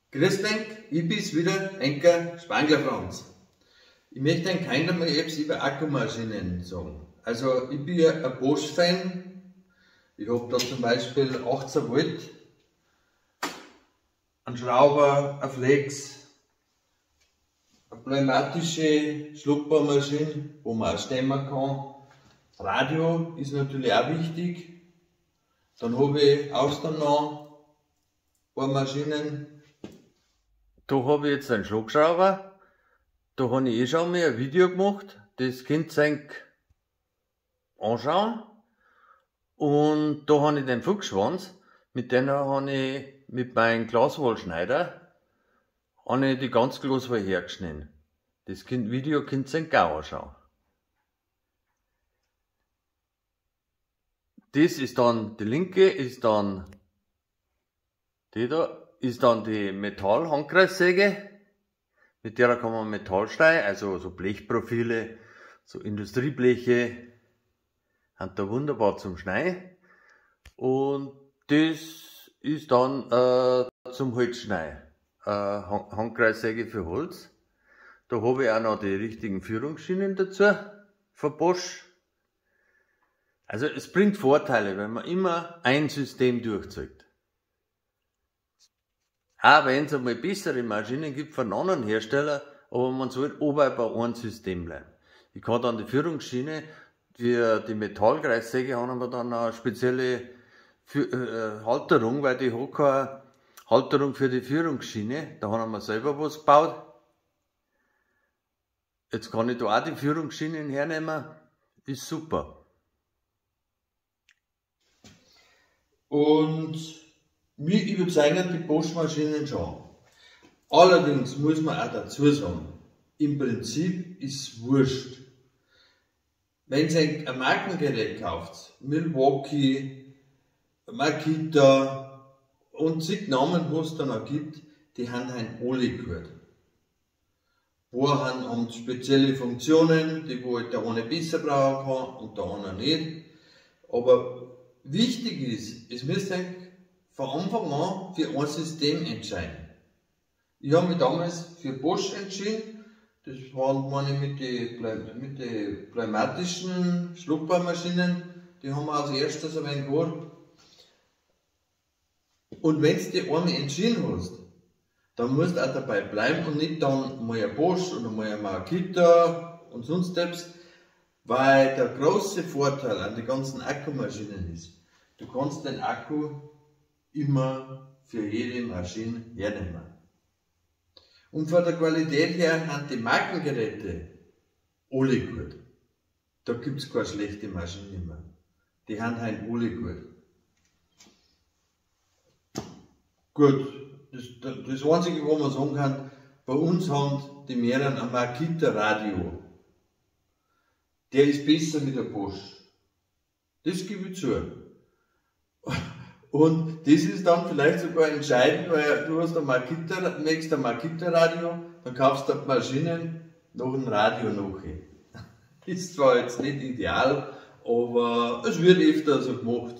Grüß dich, ich bin's wieder, Enker Spangler Franz. Ich möchte Ihnen keiner mehr etwas über Akkumaschinen sagen. Also, ich bin ja ein Bosch-Fan. Ich habe da zum Beispiel 18 Volt, einen Schrauber, ein Flex, eine pneumatische Schluckbohrmaschine, wo man auch stemmen kann. Radio ist natürlich auch wichtig. Dann habe ich außen noch ein paar Maschinen. Da habe ich jetzt einen Schlagschrauber. Da habe ich schon mal ein Video gemacht. Das könnt ihr euch anschauen. Und da habe ich den Fuchsschwanz. Mit dem habe ich mit meinem Glaswollschneider die ganze Glaswolle hergeschnitten. Das Video könnt ihr euch auch anschauen. Das ist dann, die linke ist dann, die da ist dann die Metall-Handkreissäge. Mit der kann man Metall schneiden, also so Blechprofile, so Industriebleche, sind da wunderbar zum Schneiden. Und das ist dann zum Holzschneiden, Handkreissäge für Holz. Da habe ich auch noch die richtigen Führungsschienen dazu, von Bosch. Also es bringt Vorteile, wenn man immer ein System durchzieht. Auch wenn es einmal bessere Maschinen gibt von anderen Herstellern, aber man sollte oben bei einem System bleiben. Ich kann dann die Führungsschiene, für die Metallkreissäge haben wir dann eine spezielle Halterung, weil die hat keine Halterung für die Führungsschiene. Da haben wir selber was gebaut. Jetzt kann ich da auch die Führungsschienen hernehmen. Ist super. Und mich überzeugen die Bosch-Maschinen schon. Allerdings muss man auch dazu sagen, im Prinzip ist es wurscht. Wenn ihr ein Markengerät kauft, Milwaukee, Makita und zig Namen, was es da noch gibt, die haben alle gut. Paar haben spezielle Funktionen, die wo der eine besser brauchen kann und der andere nicht. Aber wichtig ist, es müsst ihr von Anfang an für ein System entscheiden. Ich habe mich damals für Bosch entschieden. Das waren meine mit den pneumatischen Schluckbohrmaschinen. Die haben wir als erstes ein wenig gehabt. Und wenn du dich einmal entschieden hast, dann musst du auch dabei bleiben und nicht dann mal ein Bosch oder mal ein Makita und sonst etwas. Weil der große Vorteil an den ganzen Akkumaschinen ist, du kannst den Akku immer für jede Maschine hernehmen. Und von der Qualität her sind die Markengeräte alle gut. Da gibt es keine schlechte Maschine mehr. Die haben alle gut. Gut, das Einzige, was man sagen kann, bei uns haben die mehreren ein Makita Radio. Der ist besser wie der Bosch. Das gebe ich zu. Und das ist dann vielleicht sogar entscheidend, weil du hast ein Makita, nächst ein Makita Radio, dann kaufst du die Maschinen noch ein Radio nachher. Ist zwar jetzt nicht ideal, aber es wird öfter so gemacht.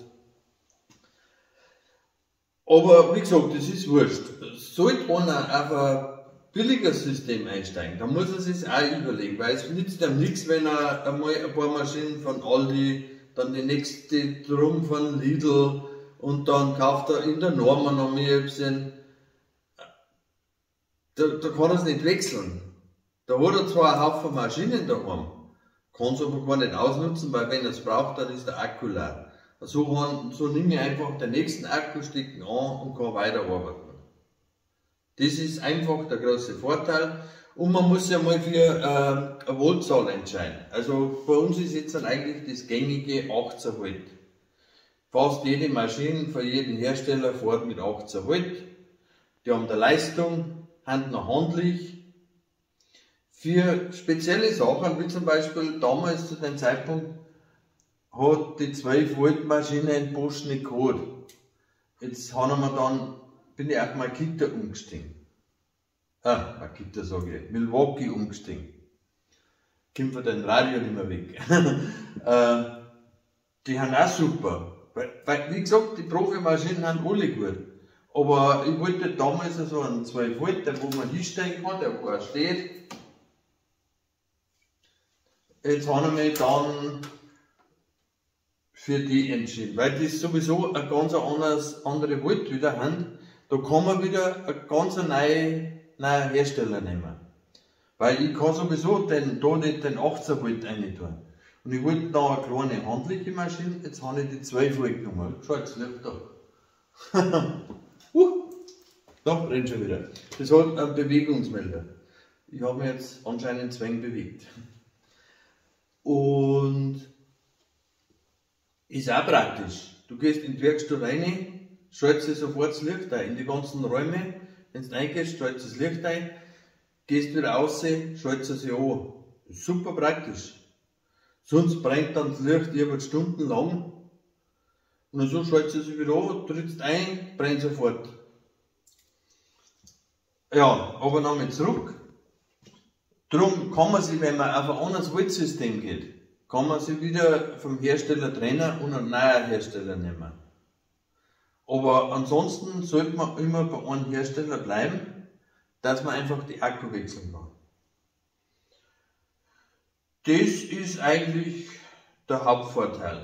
Aber wie gesagt, das ist wurscht. Sollte einer auf ein billiges System einsteigen, dann muss er sich auch überlegen, weil es nützt ihm nichts, wenn er einmal ein paar Maschinen von Aldi, dann die nächste drum von Lidl, und dann kauft er in der Norma noch mehr bisschen. Da kann er es nicht wechseln. Da hat er zwar einen Haufen Maschinen daheim, kann es aber gar nicht ausnutzen, weil wenn er es braucht, dann ist der Akku leer. So nehme ich einfach den nächsten Akku, stecke ihn an und kann weiterarbeiten. Das ist einfach der große Vorteil. Und man muss ja mal für eine Voltzahl entscheiden. Also bei uns ist jetzt dann eigentlich das gängige 18 Volt. Fast jede Maschine von jedem Hersteller fährt mit 18 Volt. Die haben eine Leistung, sind noch handlich. Für spezielle Sachen, wie zum Beispiel damals zu dem Zeitpunkt, hat die 12 Volt Maschine in Bosch nicht gehabt. Jetzt bin ich auf Makita umgestiegen. Makita sage ich, Milwaukee umgestiegen. Kommt von den Radio nicht mehr weg. Die haben auch super. Weil, wie gesagt, die Profimaschinen haben alle gut. Aber ich wollte damals so einen 12 Volt, der wo man hinstellen kann, der wo auch steht. Jetzt habe ich mich dann für die entschieden, weil das sowieso ein ganz andere Volt wieder haben. Da kann man wieder einen ganz neuen Hersteller nehmen. Weil ich kann sowieso da nicht den 18 Volt rein tun. Und ich wollte da eine kleine handliche Maschine, jetzt habe ich die 12 Volt genommen. Schau, jetzt läuft da. Da brennt schon wieder. Das hat einen Bewegungsmelder. Ich habe mich jetzt anscheinend zu wenig bewegt. Und ist auch praktisch. Du gehst in die Werkstatt rein, schaltest sofort das Licht ein. In die ganzen Räume, wenn du reingehst, schaltest das Licht ein, gehst wieder raus, schaltest es an. Ist super praktisch. Sonst brennt dann das Licht über Stunden lang. Und so schaltest du es wieder an, trittst ein, brennt sofort. Ja, aber nochmal zurück. Darum kann man sich, wenn man auf ein anderes Voltsystem geht, kann man sich wieder vom Hersteller trennen und einen neuen Hersteller nehmen. Aber ansonsten sollte man immer bei einem Hersteller bleiben, dass man einfach die Akku wechseln kann. Das ist eigentlich der Hauptvorteil.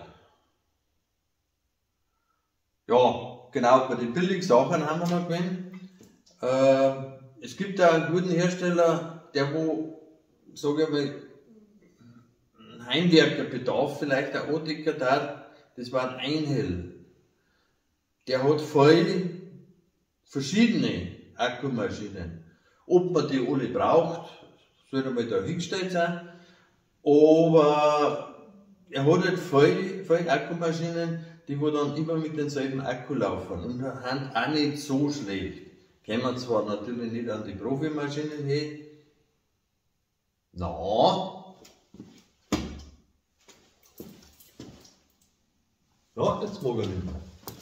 Ja, genau, bei den billigen Sachen haben wir noch gewinnt. Es gibt da einen guten Hersteller, der wo, sage ich mal, einen Heimwerkerbedarf vielleicht auch andecken darf. Das war ein Einhell. Der hat voll verschiedene Akkumaschinen. Ob man die alle braucht, soll einmal da hingestellt sein. Aber er hat halt voll Akkumaschinen, die wo dann immer mit denselben Akku laufen und sind auch nicht so schlecht. Kommen zwar natürlich nicht an die Profimaschinen hin. Ja, jetzt mag er nicht mehr.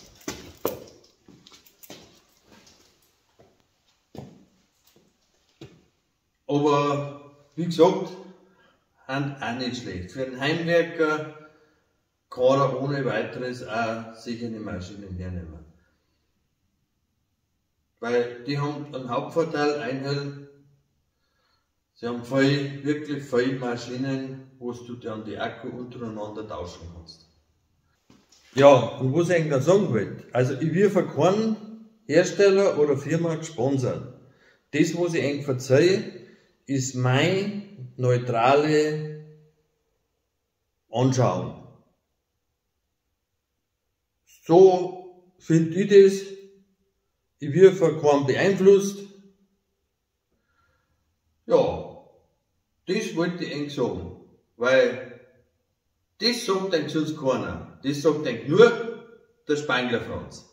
Aber wie gesagt, sind auch nicht schlecht. Für einen Heimwerker kann er ohne weiteres auch sicher eine Maschine hernehmen. Weil die haben einen Hauptvorteil, Einhell, sie haben wirklich viele Maschinen, wo du dann die Akku untereinander tauschen kannst. Ja, und was ich eigentlich noch sagen wollte, also ich werde von keinem Hersteller oder Firma gesponsert. Das, was ich eigentlich verzeihe, ist meine neutrale Anschauung. So finde ich das. Ich werde von keinem beeinflusst. Ja, das wollte ich eigentlich sagen. Weil das sagt eigentlich sonst keiner. Das sagt eigentlich nur der Spangler Franz.